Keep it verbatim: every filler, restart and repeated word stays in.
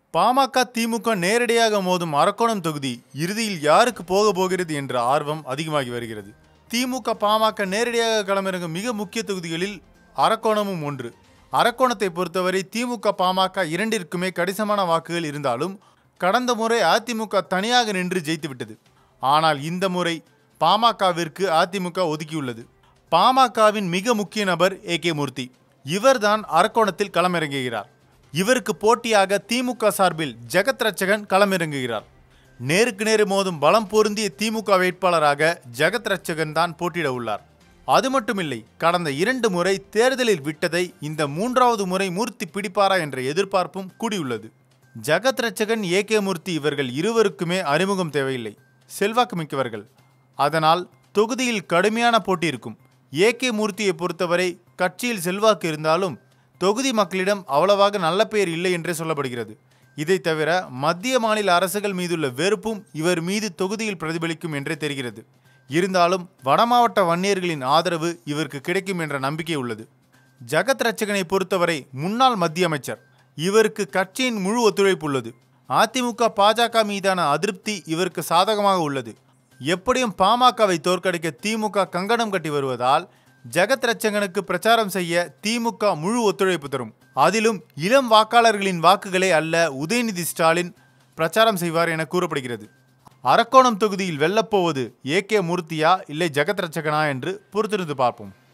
பாமக திமுக நேரடியாக மோதும் அரக்கோணம் தொகுதி இறுதியில் யாருக்கு போக போகிறது என்ற ஆர்வம் அதிகமாகி வருகிறது. திமுக பாமக நேரடியாக களமிறங்கும் மிக முக்கிய தொகுதிகளில் அரக்கோணமும் ஒன்று. அரக்கோணத்தை பொறுத்தவரை திமுக பாமக இரண்டிற்குமே கணிசமான வாக்குகள் இருந்தாலும் கடந்த முறை அதிமுக தனியாக நின்று ஜெயித்துவிட்டது. ஆனால் இந்த முறை பாமகவிற்கு அதிமுக ஒதுக்கியுள்ளது. பாமகவின் மிக முக்கிய நபர் ஏ கே மூர்த்தி. இவர்தான் அரக்கோணத்தில் களமிறங்குகிறார். இவருக்கு போட்டியாக திமுக சார்பில் ஜெகத் ரட்சகன் களமிறங்குகிறார். நேருக்கு நேரு மோதும் பலம் பொருந்திய திமுக வேட்பாளராக ஜெகத் ரட்சகன் தான் போட்டியிட உள்ளார். அது மட்டுமில்லை, கடந்த இரண்டு முறை தேர்தலில் விட்டதை இந்த மூன்றாவது முறை மூர்த்தி பிடிப்பாரா என்ற எதிர்பார்ப்பும் கூடியுள்ளது. ஜெகத் ரட்சகன் ஏ கே மூர்த்தி இவர்கள் இருவருக்குமே அறிமுகம் தேவையில்லை, செல்வாக்கு மிக்கவர்கள். அதனால் தொகுதியில் கடுமையான போட்டி இருக்கும். ஏ கே மூர்த்தியை பொறுத்தவரை கட்சியில் செல்வாக்கு இருந்தாலும் தொகுதி மக்களிடம் அவ்வளவாக நல்ல பெயர் இல்லை என்றே சொல்லப்படுகிறது. இதை தவிர மத்திய மாநில அரசுகள் மீதுள்ள வெறுப்பும் இவர் மீது தொகுதியில் பிரதிபலிக்கும் என்றே தெரிகிறது. இருந்தாலும் வடமாவட்ட வன்னியர்களின் ஆதரவு இவருக்கு கிடைக்கும் என்ற நம்பிக்கை உள்ளது. ஜெகத் ரட்சகனை பொறுத்தவரை முன்னாள் மத்திய அமைச்சர். இவருக்கு கட்சியின் முழு ஒத்துழைப்பு உள்ளது. அதிமுக பாஜக மீதான அதிருப்தி இவருக்கு சாதகமாக உள்ளது. எப்படியும் பாமகவை தோற்கடிக்க திமுக கங்கணம் கட்டி வருவதால் ஜெகத் ரட்சகனுக்கு பிரச்சாரம் செய்ய திமுக முழு ஒத்துழைப்பு தரும். அதிலும் இளம் வாக்காளர்களின் வாக்குகளே அல்ல உதயநிதி ஸ்டாலின் பிரச்சாரம் செய்வார் என கூறப்படுகிறது. அரக்கோணம் தொகுதியில் வெல்லப்போவது ஏ கே மூர்த்தியா இல்லை ஜெகத் ரட்சகனா என்று பொறுத்திருந்து பார்ப்போம்.